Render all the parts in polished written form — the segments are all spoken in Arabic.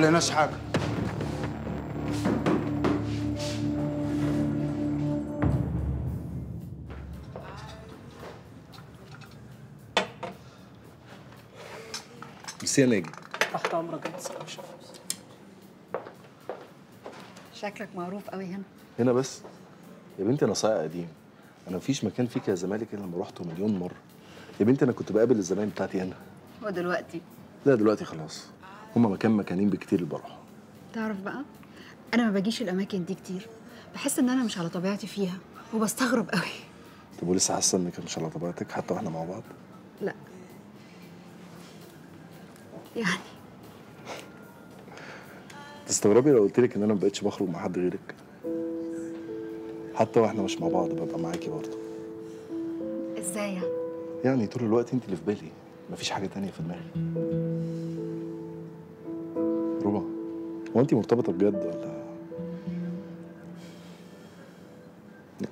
لقيناش حاجه. ميرسي يا ناجي. تحت امرك يا باشا. شكلك معروف قوي هنا. هنا بس؟ يا بنتي انا صايع قديم. انا مفيش مكان فيك يا زمالك الا لما روحته مليون مره. يا بنتي انا كنت بقابل الزباين بتاعتي هنا. ودلوقتي؟ لا دلوقتي خلاص. هما مكانين بكتير اللي بروحهم. تعرف بقى، انا ما باجيش الاماكن دي كتير. بحس ان انا مش على طبيعتي فيها وبستغرب قوي. طب ولسه حاسه انك مش على طبيعتك حتى واحنا مع بعض؟ لا يعني. تستغربي لو قلت لك ان انا ما بقتش بخرج مع حد غيرك؟ حتى واحنا مش مع بعض ببقى معاكي برضه. ازاي يعني؟ يعني طول الوقت انت اللي في بالي، مفيش حاجه تانية في دماغي. ربع، هو انت مرتبطه بجد ولا؟ لا.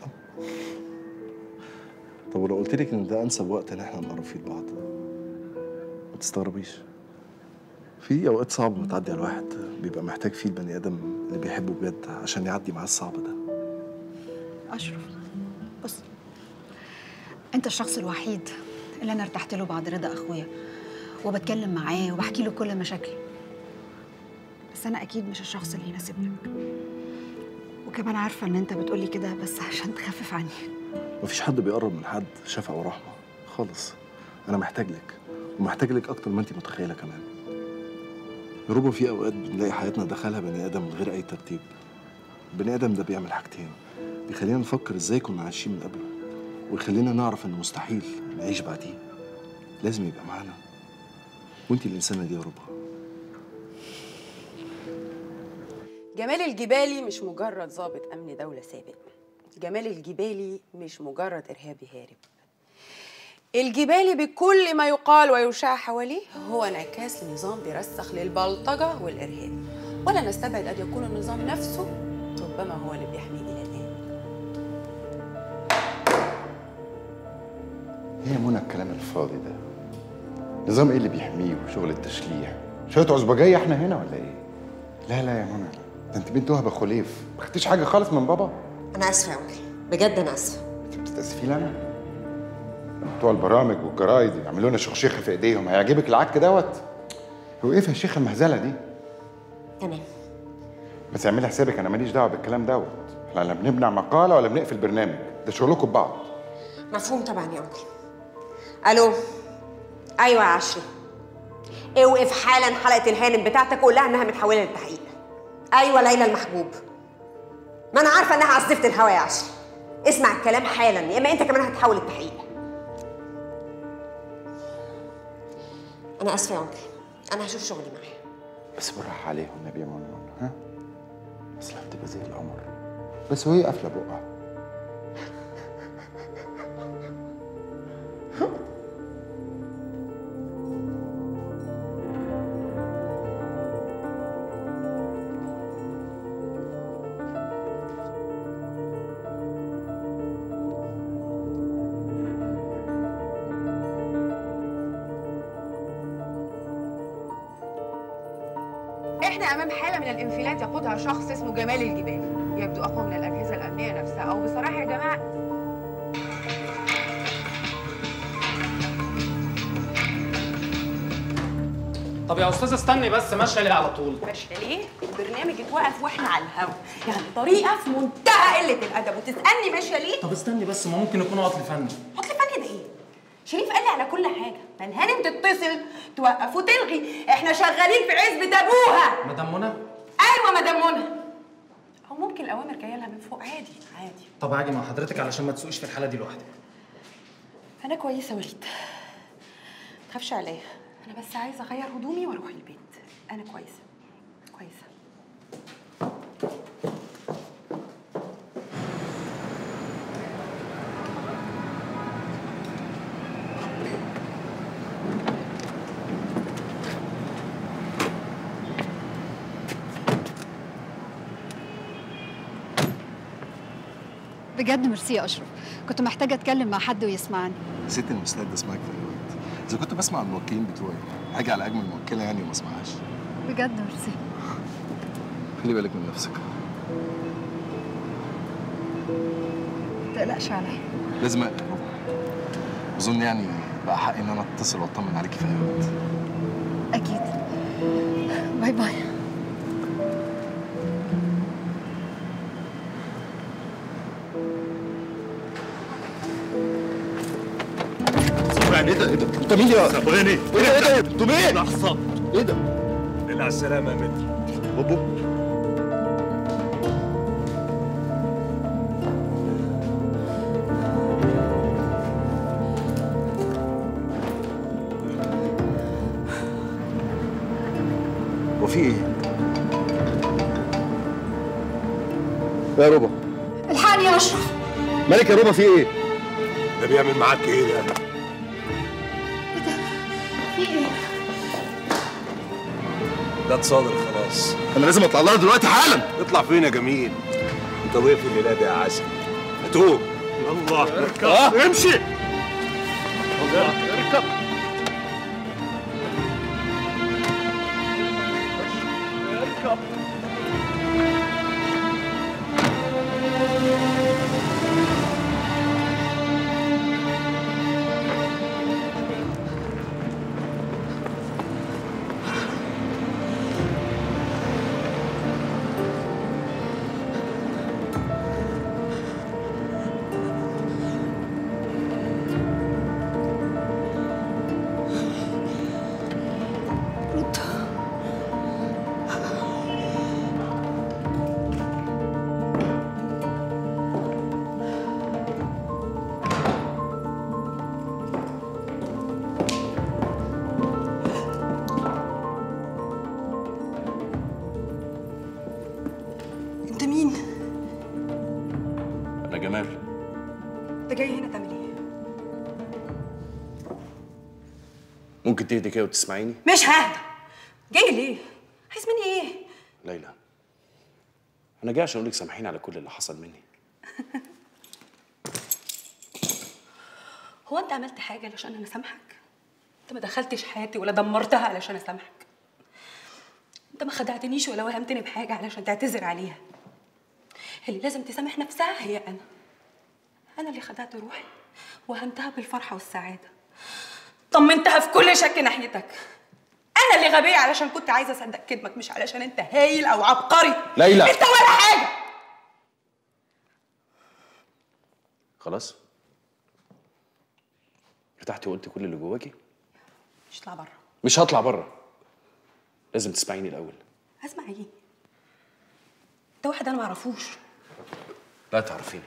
طب ولو قلت لك ان ده انسب وقت ان احنا نقرب فيه لبعض، ما تستغربيش. في اوقات صعبه بتعدي على الواحد، بيبقى محتاج فيه البني ادم اللي بيحبه بجد عشان يعدي معاه الصعب ده. اشرف، بص، انت الشخص الوحيد اللي انا ارتحت له بعد رضا اخويا، وبتكلم معاه وبحكي له كل مشاكلي. بس انا اكيد مش الشخص اللي يناسبك، وكمان عارفه ان انت بتقولي كده بس عشان تخفف عني. مفيش حد بيقرب من حد شفقه ورحمه خالص. انا محتاج لك، ومحتاج لك اكتر ما انت متخيله كمان. يا ربما في اوقات بنلاقي حياتنا دخلها بني ادم من غير اي ترتيب. البني ادم ده بيعمل حاجتين، بيخلينا نفكر ازاي كنا عايشين من قبله، ويخلينا نعرف انه مستحيل نعيش بعديه. لازم يبقى معانا، وانتي الانسانه دي يا ربى. جمال الجبالي مش مجرد ضابط امن دوله سابق. جمال الجبالي مش مجرد ارهابي هارب. الجبالي بكل ما يقال ويشاع حواليه هو انعكاس لنظام بيرسخ للبلطجه والارهاب، ولا نستبعد ان يكون النظام نفسه ربما هو اللي بيحميه الى الان. ايه يا منى الكلام الفاضي ده؟ نظام ايه اللي بيحميه وشغل التشليح؟ شويه عصبجيه احنا هنا ولا ايه؟ لا لا يا منى، ده انت بنت وهبه خليف، ما خدتيش حاجه خالص من بابا؟ انا اسفه يا انكل، بجد انا اسفه. انت بتستأسفي لي انا؟ بتوع البرامج والجرايد يعملوا لنا شخشيخه في ايديهم، هيعجبك العك دوت؟ هو ايه يا شيخه المهزله دي؟ تمام، بس اعملي حسابك انا ماليش دعوه بالكلام دوت، احنا لا بنبني مقاله ولا بنقفل برنامج، ده شغلكم ببعض. مفهوم طبعا يا انكل. الو، ايوه يا عشري، اوقف حالا حلقه الهانم بتاعتك وقول لها انها متحوله للتحقيق. ايوه ليلى المحبوب، ما انا عارفه انها عزفت الهوا يا عشري. اسمع الكلام حالا يا اما انت كمان هتحول التحقيق. انا اسفه يا انكل، انا هشوف شغلي معاها. بس بالراحه عليهم النبي يا منى، ها؟ اصلها بتبقى زي القمر، بس وهي قافله بقها. احنا امام حاله من الانفلات يقودها شخص اسمه جمال الجبالي، يبدو اقوى من الاجهزه الامنيه نفسها، او بصراحه يا جماعه طب يا استاذه استني بس، ماشيه ليه على طول؟ ماشيه ليه؟ البرنامج اتوقف واحنا على الهوا، يعني طريقه في منتهى قله الادب، وتسالني ماشيه ليه؟ طب استني بس، ما ممكن يكون عطل فني. عطل فني ده ايه؟ شريف قال لي على كل حاجه، فالهانم تتصل توقف وتلغي، احنا شغالين في عزبه ابوها. مدام منى؟ ايوه مدام منى، او ممكن الاوامر جايه لها من فوق، عادي عادي. طب هاجي مع حضرتك علشان ما تسوقيش في الحاله دي لوحدك. انا كويسه وليد، ما تخافش عليا، انا بس عايزه اغير هدومي واروح البيت. انا كويسه كويسه. بجد ميرسي يا اشرف، كنت محتاجه اتكلم مع حد ويسمعني. يا ستي انا مستعد اسمعك في اي وقت. اذا كنت بسمع الموكلين بتوعي هاجي على اجمل موكله يعني وما اسمعهاش. بجد ميرسي. خلي بالك من نفسك. ما تقلقش عليا. لازم اقلق يا ربع. اظن يعني بقى حقي ان انا اتصل واطمن عليكي في اي وقت. اكيد. باي باي. ايه ده؟ انت مين يا صبراني؟ ايه ده؟ انتوا مين؟ لحظة. ايه ده؟ الحمد لله على السلامة يا متر. بابو هو في ايه؟ يا ربع الحقني يا اشرف. مالك يا ربع في ايه؟ ده بيعمل معاك ايه ده؟ في ايه؟ ده اتصادر خلاص. انا لازم اطلع لها دلوقتي حالا. اطلع فين يا جميل؟ انت ضيف الليلة دي يا عسل. هتقوم. يلا اركب. امشي. يلا اركب. اركب. انت مين؟ انا جمال. انت جاي هنا تعمل ايه؟ ممكن تهدي كده وتسمعيني؟ مش ههدى. جاي ليه؟ عايز مني ايه؟ ليلى، انا جاي عشان اقول لك سامحيني على كل اللي حصل مني. هو انت عملت حاجه علشان انا اسامحك؟ انت ما دخلتش حياتي ولا دمرتها علشان اسامحك. انت ما خدعتنيش ولا وهمتني بحاجه علشان تعتذر عليها. اللي لازم تسامح نفسها هي انا اللي خدعت روحي وهمتها بالفرحه والسعاده، طمنتها في كل شك ناحيتك. انا اللي غبيه علشان كنت عايزه اصدق كلمك، مش علشان انت هايل او عبقري. ليلى، انت ولا حاجه. خلاص ارتحتي وقلتي كل اللي جواكي؟ مش هطلع بره. مش هطلع بره، لازم تسمعيني الاول. اسمع ايه؟ ده واحد انا ما اعرفوش. لا تعرفيني،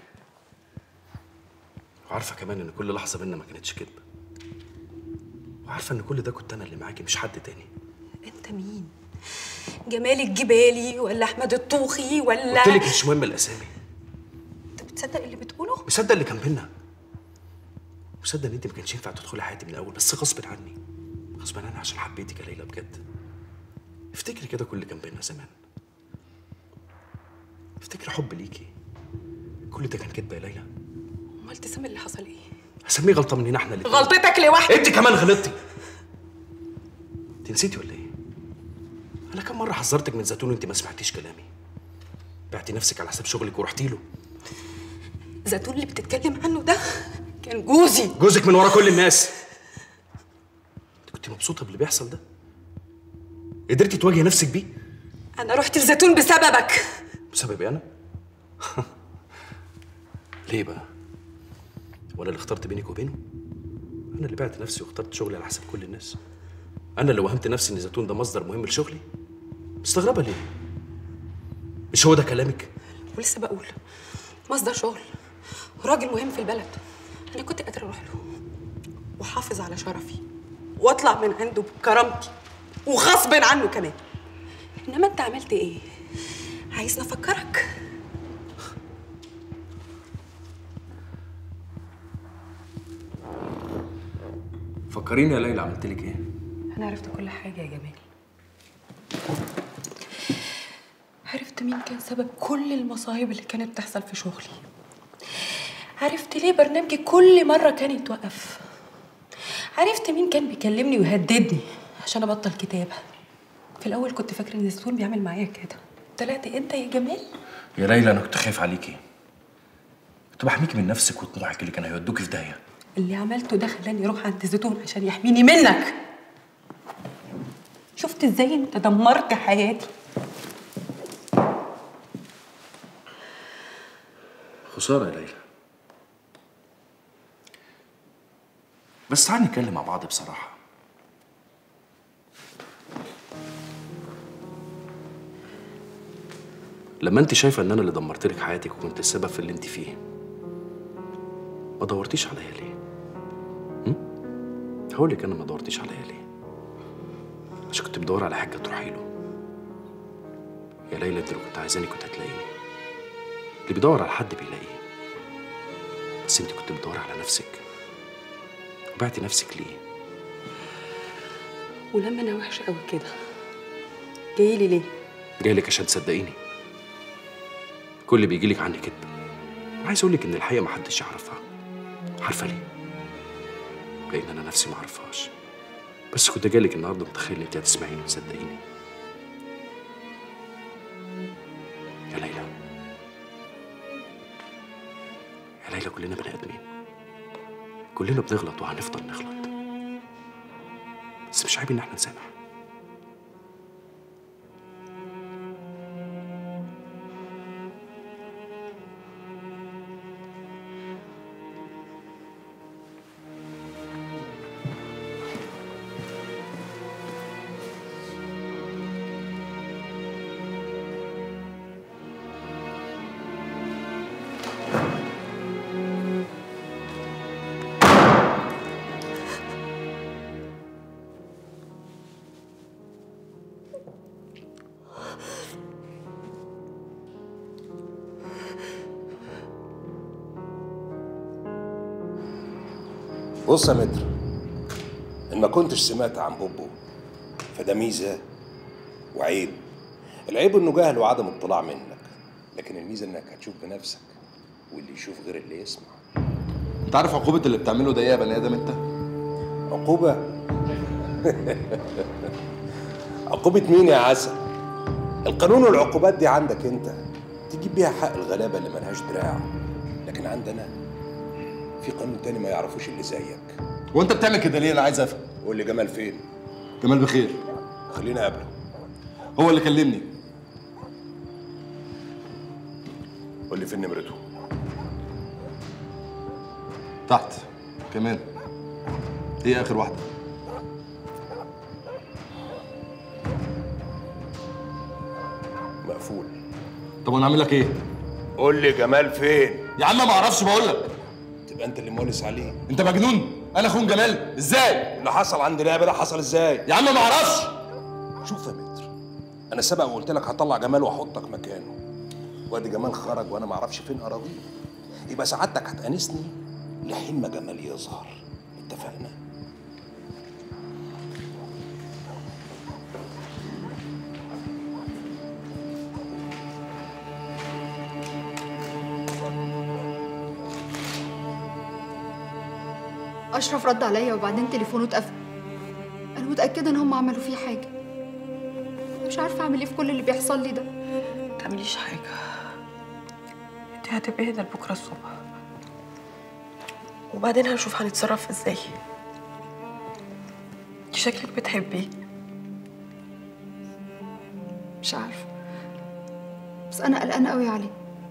وعارفه كمان ان كل لحظه بينا ما كانتش كدب، وعارفه ان كل ده كنت انا اللي معاكي مش حد تاني. انت مين؟ جمال الجبالي ولا احمد الطوخي ولا؟ قلت لك مش مهم الاسامي. انت بتصدق اللي بتقوله؟ مصدق اللي كان بينا، مصدق ان انت ما كانش ينفع تدخلي حياتي من الاول، بس غصب عني، غصب عني عشان حبيتك يا ليلى بجد. افتكري كده كل اللي كان بينا زمان، افتكري حب ليكي، كل ده كان كدب يا ليلى. امال تسمي اللي حصل ايه؟ هسميه غلطه مننا احنا الاتنين. غلطتك لوحدك. انت كمان غلطتي. انت نسيتي ولا ايه؟ انا كم مره حذرتك من زيتون وانت ما سمعتيش كلامي، بعتي نفسك على حساب شغلك ورحتي له. زيتون اللي بتتكلم عنه ده كان جوزي. جوزك من ورا كل الناس. انت كنت مبسوطه باللي بيحصل ده؟ قدرتي تواجهي نفسك بيه؟ انا رحت لزيتون بسببك. بسببي انا؟ ليه بقى؟ ولا اللي اخترت بينك وبينه؟ انا اللي بعت نفسي واخترت شغلي على حساب كل الناس. انا اللي وهمت نفسي ان زيتون ده مصدر مهم لشغلي. مستغربه ليه؟ مش هو ده كلامك؟ ولسه بقول مصدر شغل وراجل مهم في البلد. انا كنت قادره اروح له واحافظ على شرفي واطلع من عنده بكرامتي وغصب عنه كمان. انما انت عملت ايه؟ عايزني افكرك؟ فكريني يا ليلى، عملت لك ايه؟ انا عرفت كل حاجه يا جمال. عرفت مين كان سبب كل المصايب اللي كانت بتحصل في شغلي. عرفت ليه برنامجي كل مره كان يتوقف. عرفت مين كان بيكلمني ويهددني عشان ابطل كتابه. في الاول كنت فاكره ان زيتون بيعمل معايا كده، طلعت انت يا جمال؟ يا ليلى انا كنت خايف عليكي، كنت بحميكي من نفسك وطموحك اللي كانوا هيودوكي في داهيه. اللي عملته ده خلاني اروح عند زيتون عشان يحميني منك. شفت ازاي انت دمرت حياتي؟ خساره يا ليلى. بس تعالي نتكلم مع بعض بصراحه. لما انت شايفه ان انا اللي دمرت لك حياتك وكنت السبب في اللي انت فيه، ما دورتيش عليا ليه؟ هقول لك انا ما دورتيش عليا ليه؟ عشان كنت بدور على حاجه تروحي له. يا ليلى انت لو كنت عايزاني كنت هتلاقيني. اللي بيدور على حد بيلاقيه، بس انت كنت بتدور على نفسك. وبعتي نفسك ليه؟ ولما انا وحشه قوي كده جايلي ليه؟ جايلك عشان تصدقيني. كل اللي بيجيلك عني كده. عايز اقول لك ان الحقيقه ما حدش يعرفها. عارفه ليه؟ لان انا نفسي ما اعرفهاش. بس كنت جايلك النهارده متخيل ان انت هتسمعيني وتصدقيني. يا ليلى، يا ليلى كلنا بني ادمين، كلنا بنغلط وهنفضل نغلط، بس مش عيب ان احنا نسامح. بص يا متر، إن ما كنتش سمعت عن بوبو فده ميزة وعيب. العيب إنه جهل وعدم اطلاع منك، لكن الميزة إنك هتشوف بنفسك واللي يشوف غير اللي يسمع. انت عارف عقوبة اللي بتعمله ده ايه يا بني ادم انت؟ عقوبة؟ عقوبة مين يا عسل؟ القانون والعقوبات دي عندك انت تجيب بيها حق الغلابة اللي ملهاش دراع، لكن عندنا في قانون تاني ما يعرفوش اللي زيك. وانت بتعمل كده ليه؟ انا عايز افهم. قول لي جمال فين؟ جمال بخير. خليني اقابله. هو اللي كلمني. قول لي فين نمرته؟ تحت. كمان هي اخر واحدة. مقفول. طب وانا اعمل لك ايه؟ قول لي جمال فين؟ يا عم ما اعرفش بقول لك. تبقى انت اللي مونس عليه. انت مجنون؟ انا اخون جمال ازاي؟ اللي حصل عند نائب ده حصل ازاي؟ يا عم ما اعرفش. شوف يا متر، انا سبق وقلت لك هطلع جمال واحطك مكانه، وادي جمال خرج وانا ما اعرفش فين اراضيه. يبقى سعادتك هتأنسني لحين ما جمال يظهر. اتفقنا؟ أشرف رد عليا وبعدين تليفونه اتقفل. أنا متأكدة إن هم عملوا فيه حاجة. أنا مش عارفة أعمل إيه في كل اللي بيحصل لي ده. ما تعمليش حاجه، انت هتبقي هنا لبكره الصبح، وبعدين هنشوف هنتصرف ازاي. انت شكلك بتحبيه. مش عارفة، بس أنا قلقانة قوي عليه.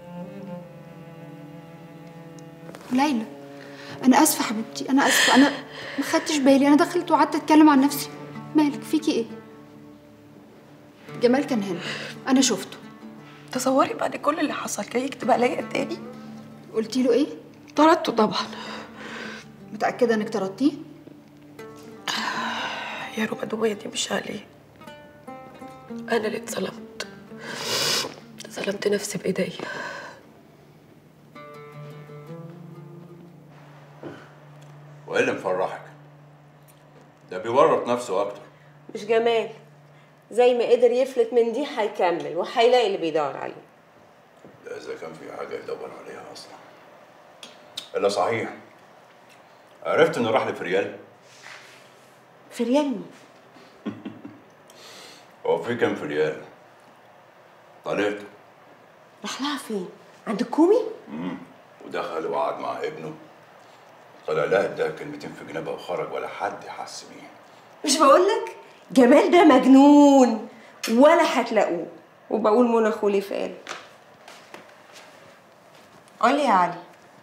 ليلى، أنا آسفة حبيبتي، أنا آسفة، أنا ما خدتش بالي، أنا دخلت وقعدت أتكلم عن نفسي. مالك؟ فيكي إيه؟ جمال كان هنا، أنا شفته. تصوري بعد كل اللي حصل جاي يكتب عليا تاني؟ قلتي له إيه؟ طردته طبعا. متأكدة إنك طردتيه؟ يا رب الدموية دي مش عليه، أنا اللي اتظلمت، ظلمت نفسي بإيديا. وايه اللي مفرحك؟ ده بيورط نفسه اكتر. مش جمال، زي ما قدر يفلت من دي هيكمل وهيلاقي اللي بيدور عليه. ده اذا كان في حاجه يدور عليها اصلا. الا صحيح، عرفت انه راح لفريال؟ فريال مين؟ هو في كام فريال؟ طلعت. راح لها فين؟ عند الكومي؟ ودخل وقعد مع ابنه. طلع لها اداها كلمتين في جنابها وخرج ولا حد حس بيه. مش بقولك جمال ده مجنون ولا هتلاقوه. وبقول منى خليف قال. قولي يا علي.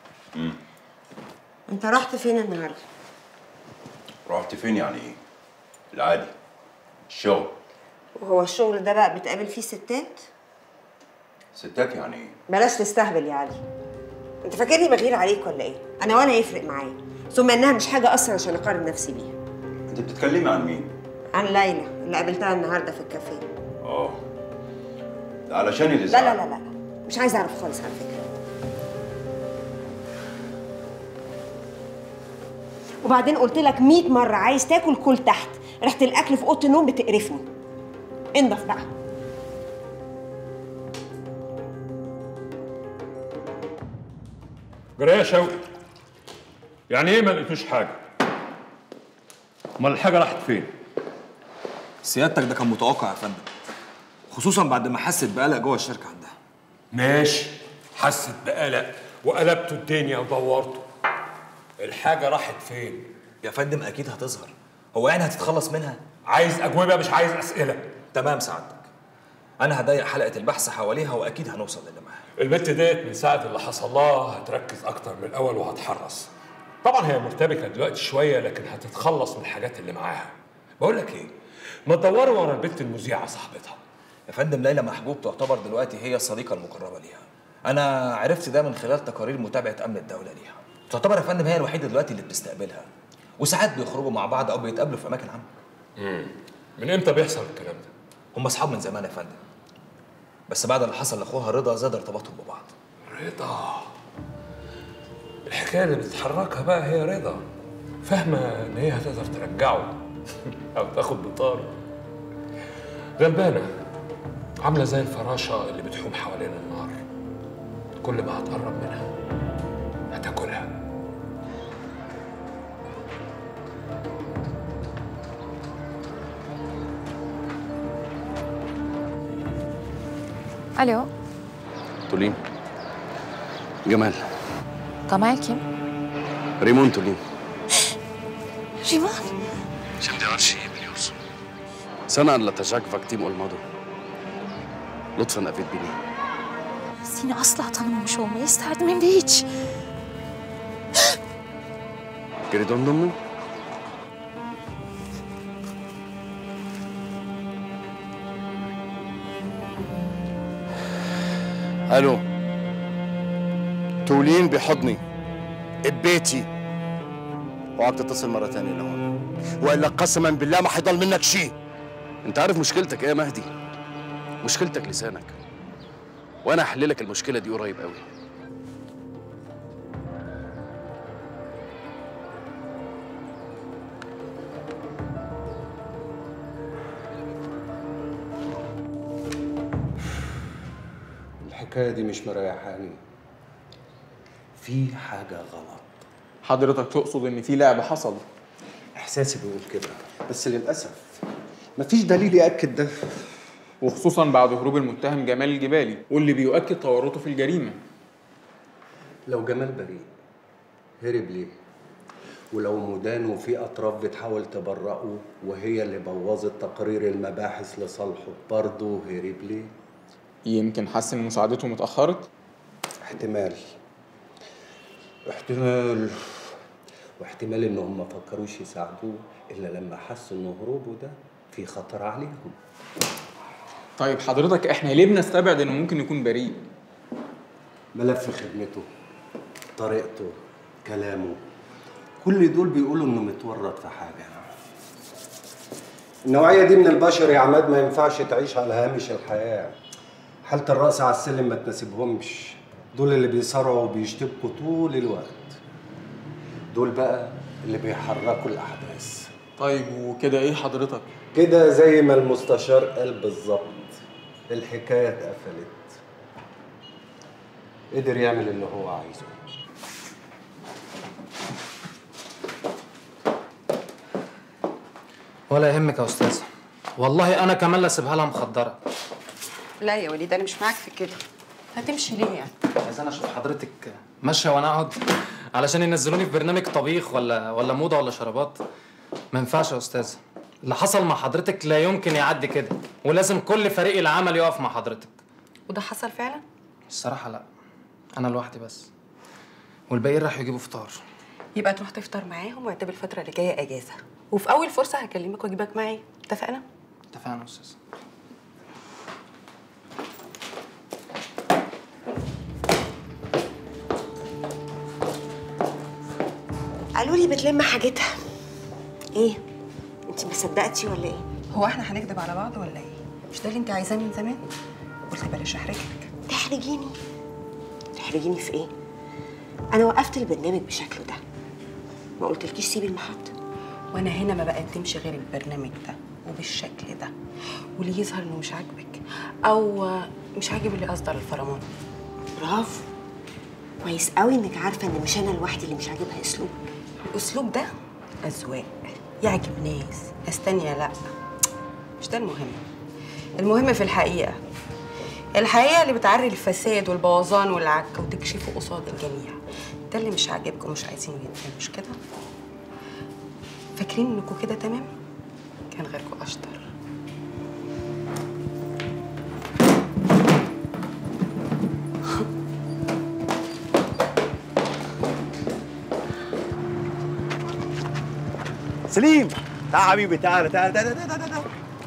انت رحت فين النهارده؟ رحت فين يعني ايه؟ العادي. الشغل. وهو الشغل ده بقى بتقابل فيه ستات؟ ستات يعني ايه؟ بلاش تستهبل يا علي. انت فاكرني بغير عليك ولا ايه؟ انا ولا يفرق معايا. ثم انها مش حاجه اصلا عشان اقارن نفسي بيها. انت بتتكلمي عن مين؟ عن ليلى اللي قابلتها النهارده في الكافيه. ده علشان اللي لا لا لا لا مش عايزه اعرف خالص على فكره. وبعدين قلت لك 100 مره عايز تاكل كل تحت. ريحه الاكل في اوضه النوم بتقرفني. انضف بقى. جرايه يا شوقي، يعني ايه ما لقيتوش حاجه؟ امال الحاجه راحت فين؟ سيادتك ده كان متوقع يا فندم، خصوصا بعد ما حست بقلق جوه الشركه عندها. ماشي، حست بقلق وقلبتوا الدنيا ودورتوا. الحاجه راحت فين؟ يا فندم اكيد هتظهر. هو يعني هتتخلص منها؟ عايز اجوبه مش عايز اسئله. تمام سعادتك، انا هضيق حلقه البحث حواليها واكيد هنوصل للي معاها. البت ديت من ساعه اللي حصل لها هتركز اكتر من الاول وهتحرص. طبعا هي مرتبكه دلوقتي شويه لكن هتتخلص من الحاجات اللي معاها. بقول لك ايه، ما تدوري ورا البت المذيعه صاحبتها. يا فندم ليلى محجوب تعتبر دلوقتي هي الصديقه المقربه ليها. انا عرفت ده من خلال تقارير متابعه امن الدوله ليها. تعتبر يا فندم هي الوحيده دلوقتي اللي بتستقبلها، وساعات بيخرجوا مع بعض او بيتقابلوا في اماكن عامه. من امتى بيحصل الكلام ده؟ هم اصحاب من زمان يا فندم، بس بعد اللي حصل لاخوها رضا زاد ارتباطهم ببعض. رضا، الحكايه اللي بتحركها بقى هي رضا. فاهمه ان هي هتقدر ترجعه او تاخد بطاره. غلبانه، عامله زي الفراشه اللي بتحوم حوالين النار، كل ما هتقرب منها هتاكلها. الو تولين. جمال. طمعك كم؟ ريمون تولين. ريمون؟ J'aime bien archi بليوز. سنة لا تجاك فاكتيم أولمادو. لطفاً أفيد بني. سينا أصلا طنم شو ما يستعد من بيج. كريدون دمو؟ الو، تولين بحضني ببيتي. وعم تتصل مرة تانية لهون، وإلا قسما بالله ما حيضل منك شيء. أنت عارف مشكلتك إيه يا مهدي؟ مشكلتك لسانك، وأنا هحللك المشكلة دي قريب قوي. الحكاية دي مش مريحاني، في حاجة غلط. حضرتك تقصد ان في لعب حصل؟ احساسي بيقول كده، بس للاسف مفيش دليل ياكد ده، وخصوصا بعد هروب المتهم جمال الجبالي واللي بيؤكد تورطه في الجريمه. لو جمال بريء هرب ليه؟ ولو مدان وفي اطراف بتحاول تبرئه وهي اللي بوظت تقرير المباحث لصالحه برضه هرب ليه؟ يمكن حس ان مساعدته متاخرت؟ احتمال واحتمال انهم ما فكروش يساعدوه الا لما حسوا ان هروبه ده في خطر عليهم. طيب حضرتك احنا ليه بنستبعد انه ممكن يكون بريء؟ ملف خدمته، طريقته، كلامه، كل دول بيقولوا انه متورط في حاجه. النوعيه دي من البشر يا عماد ما ينفعش تعيش على هامش الحياه. حالة الرأس على السلم ما تناسبهمش، دول اللي بيصارعوا وبيشتبكوا طول الوقت، دول بقى اللي بيحركوا الأحداث. طيب وكده إيه حضرتك؟ كده زي ما المستشار قال بالظبط، الحكاية اتقفلت. قدر يعمل اللي هو عايزه. ولا يهمك يا أستاذ، والله أنا كمان لا سيبها لها مخدرة. لا يا وليد انا مش معاك في كده. هتمشي ليه يعني؟ عايز انا اشوف حضرتك ماشيه وانا اقعد علشان ينزلوني في برنامج طبيخ ولا موضه ولا شرابات. ما ينفعش يا استاذه، اللي حصل مع حضرتك لا يمكن يعدي كده، ولازم كل فريق العمل يقف مع حضرتك. وده حصل فعلا؟ الصراحه لا، انا لوحدي بس، والباقيين راحوا يجيبوا فطار. يبقى تروح تفطر معاهم واعتبر الفتره اللي جايه اجازه، وفي اول فرصه هكلمك واجيبك معايا. اتفقنا؟ اتفقنا يا استاذه. قالوا لي بتلم حاجتها. ايه؟ انت ما صدقتي ولا ايه؟ هو احنا هنكدب على بعض ولا ايه؟ مش ده اللي انت عايزاه من زمان؟ قلت بلاش احرجك. تحرجيني؟ تحرجيني في ايه؟ انا وقفت البرنامج بشكله ده، ما قلتلكيش سيبي المحطه. وانا هنا ما بقدمش غير البرنامج ده وبالشكل ده، واللي يظهر انه مش عاجبك او مش عاجب اللي اصدر الفرمان. برافو، كويس قوي انك عارفه ان مش انا لوحدي اللي مش عاجبها اسلوبك. الاسلوب ده اذواق، يعجب ناس تانية لا. مش ده المهم. المهم في الحقيقه اللي بتعري الفساد والبوظان والعك وتكشفه قصاد الجميع. ده اللي مش عاجبكم ومش عايزينه يتم، مش كده؟ فاكرين انكم كده تمام؟ كان غيركم اشطر. سليم تعال حبيبي، تعال تعال تعال تعال تعال.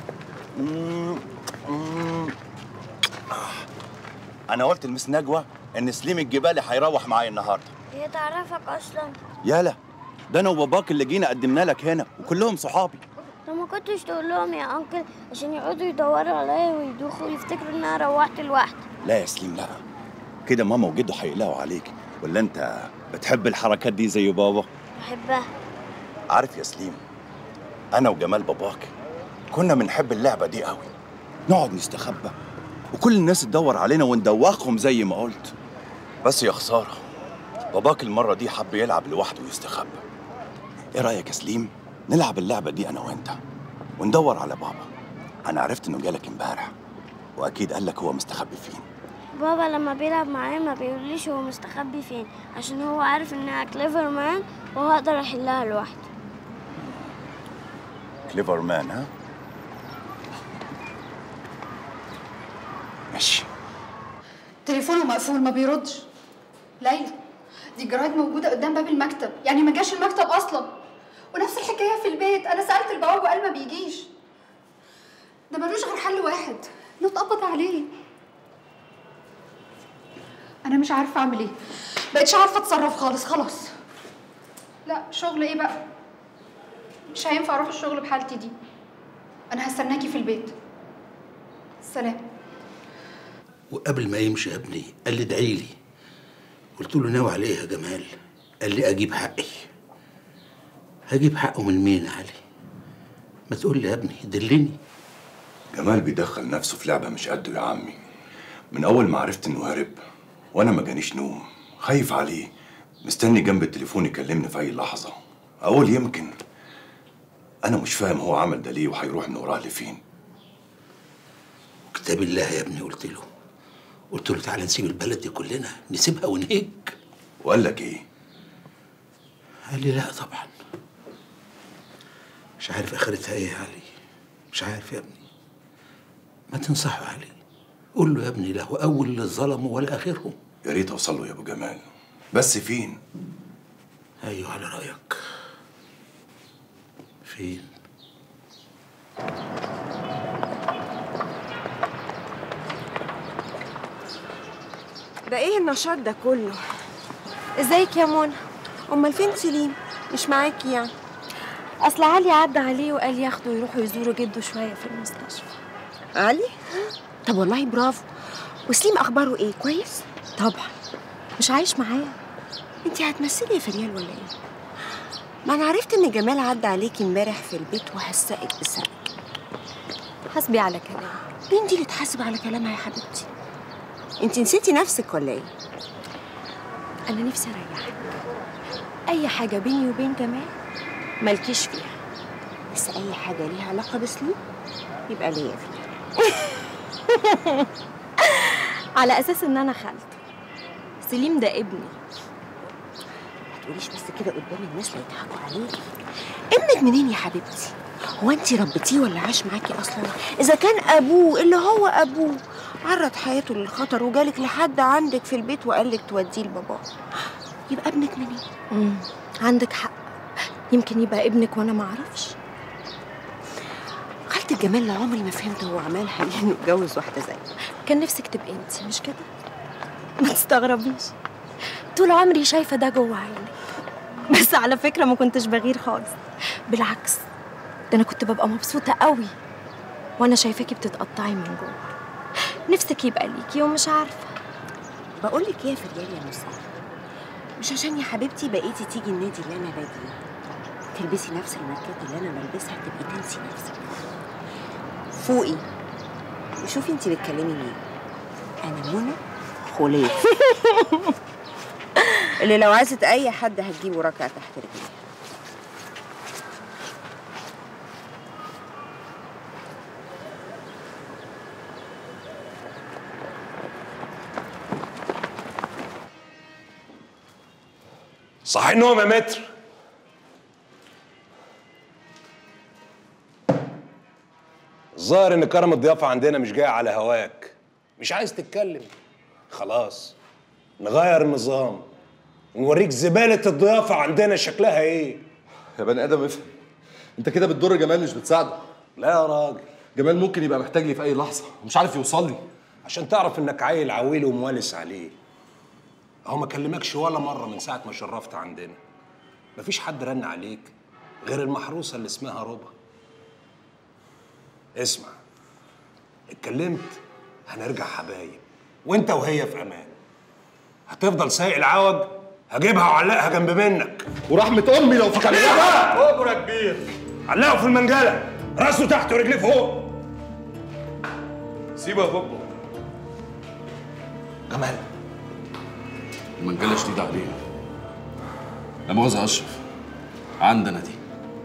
انا قلت لمس نجوى ان سليم الجبالي هيروح معايا النهارده. هي تعرفك اصلا؟ يالا ده انا وباباك اللي جينا قدمنا لك هنا وكلهم صحابي. طب ما كنتش تقول لهم يا انكل عشان يقعدوا يدوروا عليا ويدوخوا ويفتكروا ان انا روحت لوحدي؟ لا يا سليم لا، كده ماما وجده هيقلقوا عليك. ولا انت بتحب الحركات دي زي بابا؟ بحبها. عارف يا سليم، انا وجمال باباك كنا بنحب اللعبه دي قوي، نقعد نستخبى وكل الناس تدور علينا وندوخهم زي ما قلت. بس يا خساره باباك المره دي حب يلعب لوحده ويستخبى. ايه رايك يا سليم نلعب اللعبه دي انا وانت وندور على بابا؟ انا عرفت انه جالك امبارح واكيد قال لك هو مستخبي فين. بابا لما بيلعب معايا ما بيقوليش هو مستخبي فين، عشان هو عارف انها كليفر مان وهقدر احلها لوحدي. كليفر مان ها؟ ماشي. تليفونه مقفول ما بيردش. ليلى دي الجرايد موجوده قدام باب المكتب، يعني ما جاش المكتب اصلا. ونفس الحكايه في البيت، انا سالت البواب وقال ما بيجيش. ده ملوش غير حل واحد، نتقبض عليه. انا مش عارفه اعمل ايه، بقتش عارفه اتصرف خالص. خلاص لا شغل ايه بقى، مش هينفع اروح الشغل بحالتي دي. انا هستناكي في البيت. سلام. وقبل ما يمشي يا ابني قال لي ادعي لي. قلت له ناوي على ايه يا جمال؟ قال لي اجيب حقي. هجيب حقه من مين يا علي؟ ما تقول لي يا ابني دلني. جمال بيدخل نفسه في لعبه مش قده يا عمي. من اول ما عرفت انه هرب وانا ما جانيش نوم، خايف عليه، مستني جنب التليفون يكلمني في اي لحظه. اقول يمكن. انا مش فاهم هو عمل ده ليه وهيروح من وراه لفين. كتاب الله يا ابني قلت له تعالى نسيب البلد دي كلنا، نسيبها ونهج. وقال لك ايه؟ قال لي لا طبعا. مش عارف اخرتها ايه يا علي، مش عارف يا ابني. ما تنصحه يا علي، قول له يا ابني لا هو اول اللي ظلموا ولا اخرهم. يا ريت اوصل له يا ابو جمال، بس فين؟ ايوه على رايك. فين؟ ده ايه النشاط ده كله؟ ازيك يا منى؟ امال فين سليم؟ مش معاكي يعني؟ اصل علي عدى عليه وقال ياخده يروحوا يزوروا جده شويه في المستشفى. علي؟ طب والله برافو. وسليم اخباره ايه؟ كويس؟ طبعا. مش عايش معاه. انتي هتمثلي يا فريال ولا ايه؟ ما انا عرفت ان جمال عدى عليكي امبارح في البيت وهزقك بسبب. حاسبي على كلامك. مين دي اللي تحاسب على كلامها يا حبيبتي؟ انتي نسيتي نفسك ولا ايه؟ انا نفسي اريحك. اي حاجه بيني وبين جمال مالكيش فيها، بس اي حاجه ليها علاقه بسليم يبقى ليا فيها. على اساس ان انا خالته. سليم ده ابني. ما تقوليش بس كده قدام الناس لا يضحكوا عليكي. ابنك منين يا حبيبتي؟ هو انت ربيتيه ولا عاش معاكي اصلا؟ اذا كان ابوه اللي هو ابوه عرض حياته للخطر وجالك لحد عندك في البيت وقال لك توديه لباباه، يبقى ابنك منين؟ عندك حق، يمكن يبقى ابنك وانا ما اعرفش. خالة جمال عمري ما فهمت هو عملها ليه انه اتجوز واحده زيك. كان نفسك تبقي انت مش كده؟ ما تستغربيش، طول عمري شايفه ده جوه عينك. بس على فكره ما كنتش بغير خالص، بالعكس ده انا كنت ببقى مبسوطه قوي وانا شايفاكي بتتقطعي من جوه. نفسك يبقى ليكي ومش عارفه. بقول لك ايه يا فريال يا نساء، مش عشان يا حبيبتي بقيتي تيجي النادي اللي انا باجي تلبسي نفس الماركات اللي انا بلبسها تبقي تنسي نفسك. فوقي وشوفي انت بتكلمي مين. انا منى خليف اللي لو عايزه اي حد هتجيبه ركعه تحت رجليها. صحي النوم يا متر. الظاهر ان كرم الضيافه عندنا مش جاي على هواك، مش عايز تتكلم. خلاص نغير النظام ونوريك زباله الضيافه عندنا شكلها ايه. يا بني ادم افهم، انت كده بتضر جمال مش بتساعده. لا يا راجل، جمال ممكن يبقى محتاج لي في اي لحظه ومش عارف يوصل لي. عشان تعرف انك عيل عويل وموالس عليه. اهو ما كلمكش ولا مره من ساعه ما شرفت عندنا. مفيش حد رن عليك غير المحروسه اللي اسمها ربا. اسمع، اتكلمت هنرجع حبايب وانت وهي في امان. هتفضل سايق العوج هجيبها وعلقها جنب منك. ورحمه امي لو فكرتها. كبره كبير، علقه في المنجله، راسه تحت ورجليه فوق. سيبه يا بابا. جمال المنجله شديده عليه. لا مؤاخذه يا اشرف، عندنا دي.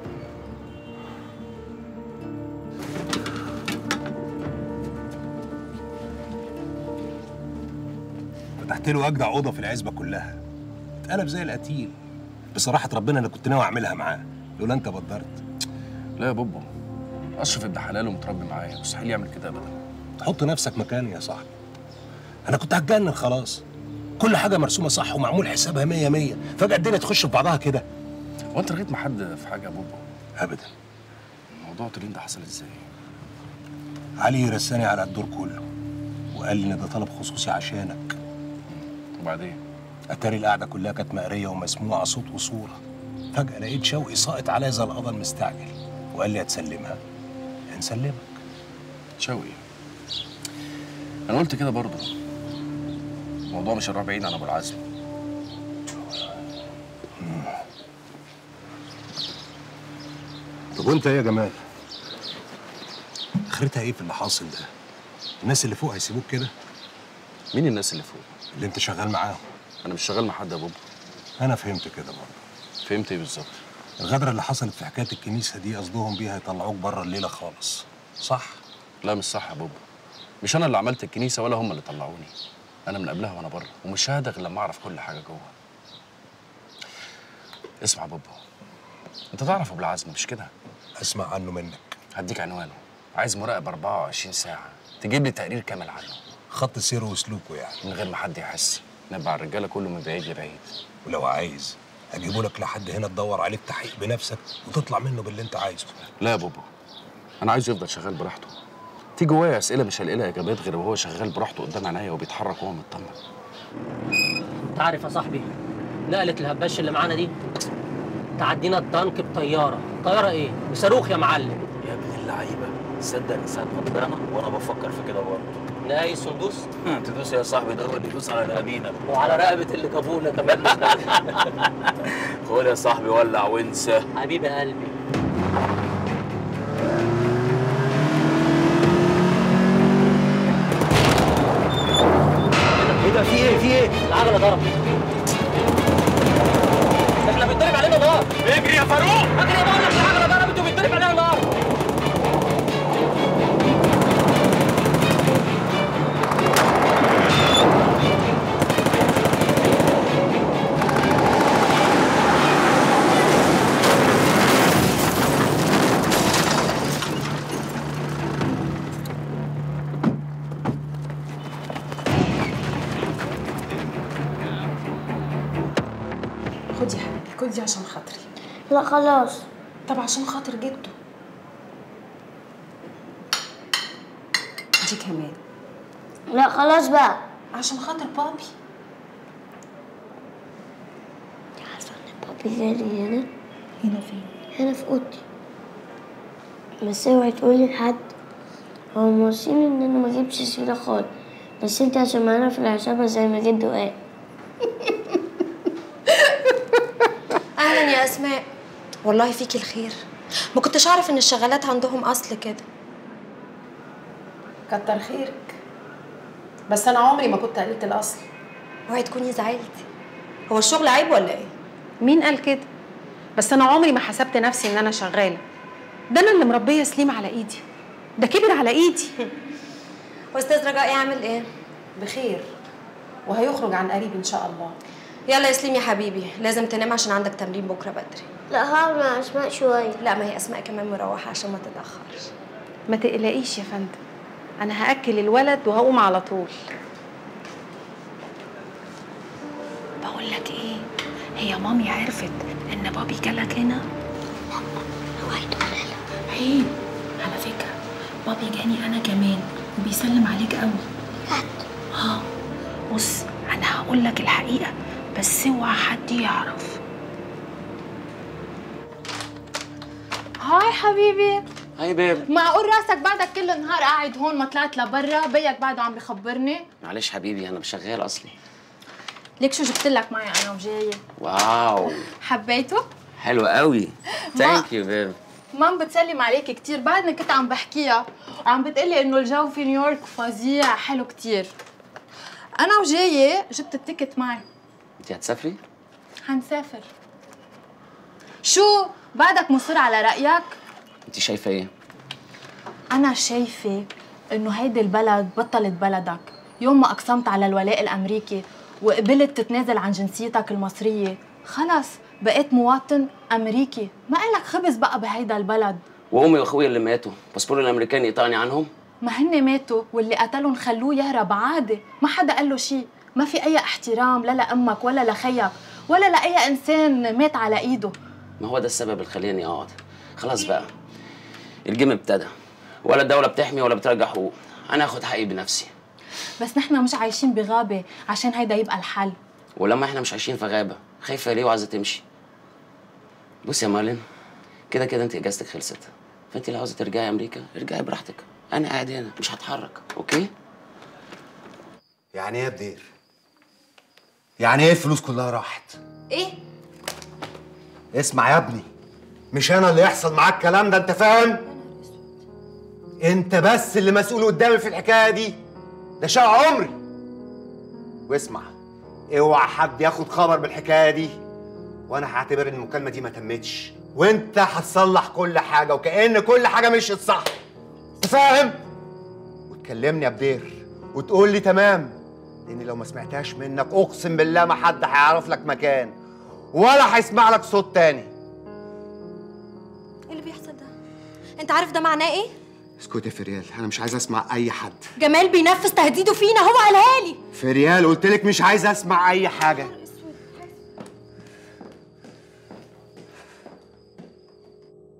فتحت له اجدع اوضه في العزبه كلها. اتقلب زي القتيل. بصراحه ربنا انا كنت ناوي اعملها معاه لولا انت بدرت. لا يا بابا، اشرف ابن حلال ومتربي معايا، مستحيل يعمل كده ابدا. حط نفسك مكاني يا صاحبي. انا كنت هتجنن خلاص. كل حاجه مرسومه صح ومعمول حسابها 100 فجاه الدنيا تخش في بعضها كده. هو انت رغيت مع حد في حاجه يا بابا؟ ابدا. موضوع تولين ده حصل ازاي؟ علي رساني على الدور كله وقال لي ان ده طلب خصوصي عشانك. وبعدين؟ اتاري القعده كلها كانت مقريه ومسموعه صوت وصوره. فجاه لقيت شوقي ساقط عليا زي القضا المستعجل وقال لي هتسلمها. هنسلمك. شوقي، انا قلت كده برضه. الموضوع مش هيروح بعيد عن ابو العزم. طب وانت ايه يا جمال؟ اخرتها ايه في اللي حاصل ده؟ الناس اللي فوق هيسيبوك كده؟ مين الناس اللي فوق؟ اللي انت شغال معاهم. انا مش شغال مع حد يا بابا. انا فهمت كده برضه. فهمت ايه بالظبط؟ الغدره اللي حصلت في حكايه الكنيسه دي قصدهم بيها يطلعوك بره الليله خالص، صح؟ لا مش صح يا بابا. مش انا اللي عملت الكنيسه ولا هم اللي طلعوني. انا من قبلها وانا بره ومش ههدى غير لما اعرف كل حاجه جوه. اسمع يا بابا، انت تعرف ابو العزم مش كده؟ اسمع عنه منك. هديك عنوانه. عايز مراقب 24 ساعه تجيب لي تقرير كامل عنه. خط سيره وسلوكه يعني. من غير ما حد يحس. نبع الرجاله كله من بعيد لبعيد. ولو عايز اجيبه لك لحد هنا تدور عليه بتحقيق بنفسك وتطلع منه باللي انت عايزه. لا يا بابا، انا عايزه يفضل شغال براحته. في جوايا اسئله مش هلاقي لها اجابات غير وهو شغال براحته قدام عينيا وبيتحرك وهو مطمن. انت عارف يا صاحبي، نقله الهباش اللي معانا دي تعدينا الدنك بطياره. طياره ايه؟ بصاروخ يا معلم. يا ابن اللعيبه، تصدق ان ساعه ما طلعنا وانا بفكر في كده برضه. ناقي سندوس؟ تدوس يا صاحبي، ده هو اللي يدوس على رقابينا وعلى رقبه اللي جابونا كمان. خد يا صاحبي ولع وانسى. حبيب قلبي. ايه ده؟ في ايه؟ في ايه؟ العجله ضربت. احنا بيتضرب علينا نار. اجري يا فاروق. اجري يا بقول لك، العجله ضربت وبيتضرب علينا نار. ايدي عشان خاطري. لا خلاص. طب عشان خاطر جده. دي كمان. لا خلاص بقى. عشان خاطر بابي. بابي جالي هنا. هنا فين؟ هنا في اوضتي. بس اوعي تقولي لحد. هو موصيني ان انا ما اجيبش سيرة خالص، بس انت عشان معانا في العشابة زي ما جده قال. اهلا يا اسماء، والله فيكي الخير. ما كنتش اعرف ان الشغالات عندهم اصل كده. كتر خيرك، بس انا عمري ما كنت قلت الاصل. اوعي تكوني زعلتي. هو الشغل عيب ولا ايه؟ مين قال كده؟ بس انا عمري ما حسبت نفسي ان انا شغاله. ده انا اللي مربيه سليم على ايدي، ده كبر على ايدي. واستاذ رجاء يعمل ايه؟ بخير، وهيخرج عن قريب ان شاء الله. يلا يا سليم يا حبيبي، لازم تنام عشان عندك تمرين بكره بدري. لا هقعد مع اسماء شويه. لا ما هي اسماء كمان مروحه عشان ما تتاخرش. ما تقلقيش يا فندم، انا هاكل الولد وهقوم على طول. بقول لك ايه، هي مامي عرفت ان بابي جالك هنا؟ لا اوعي تقولي لها. عيب على فكره، بابي جاني انا كمان وبيسلم عليك قوي. بجد؟ اه بص، انا هقول لك الحقيقه بس اوعى حد يعرف. هاي حبيبي. هاي بيب. معقول راسك بعدك كل النهار قاعد هون ما طلعت لبرا؟ بيك بعده عم بخبرني. معلش حبيبي انا شغال اصلي. ليك شو جبت لك معي انا وجايه. واو حبيته؟ حلو قوي. ثانك يو بيب. مام بتسلم عليك كتير، بعدني كنت عم بحكيها وعم بتقلي انه الجو في نيويورك فظيع حلو كتير. انا وجايه جبت التيكت معي. انت هتسافري؟ حنسافر. شو بعدك مصر على رايك؟ انت شايفه ايه؟ انا شايفه انه هيدي البلد بطلت بلدك يوم ما اقسمت على الولاء الامريكي وقبلت تتنازل عن جنسيتك المصريه. خلص بقيت مواطن امريكي، ما إلك خبز بقى بهيدا البلد. وامي واخويا اللي ماتوا باسبور الامريكاني يقطعني عنهم؟ ما هن ماتوا واللي قتلهم خلوه يهرب عادي، ما حدا قال له شيء. ما في اي احترام لا لامك ولا لخيك ولا لاي انسان مات على ايده. ما هو ده السبب اللي خلاني اقعد. خلاص بقى الجيم ابتدى، ولا الدوله بتحمي ولا بترجع حقوق. انا هاخد حقي بنفسي. بس نحن مش عايشين بغابه عشان هيدا يبقى الحل. ولما احنا مش عايشين في غابه، خايفه ليه وعايزه تمشي؟ بصي يا مارلين، كده كده انت اجازتك خلصت، فانت لو عاوزه ترجعي امريكا ارجعي براحتك. انا قاعد هنا مش هتحرك، اوكي؟ يعني ايه يا بدير؟ يعني ايه الفلوس كلها راحت؟ ايه؟ اسمع يا ابني، مش انا اللي يحصل معاك الكلام ده، انت فاهم؟ انت بس اللي مسؤول قدامي في الحكايه دي، ده شقى عمري. واسمع، اوعى حد ياخد خبر بالحكايه دي، وانا هعتبر ان المكالمه دي ما تمتش، وانت هتصلح كل حاجه وكأن كل حاجه مشيت صح. انت فاهم؟ وتكلمني يا بدير وتقول لي تمام، لان لو ما سمعتهاش منك اقسم بالله ما حد هيعرف لك مكان ولا هيسمع لك صوت تاني. ايه اللي بيحصل ده؟ انت عارف ده معناه ايه؟ اسكت يا فريال، انا مش عايز اسمع اي حد. جمال بينفذ تهديده فينا، هو قالها لي. فريال قلت لك مش عايز اسمع اي حاجه.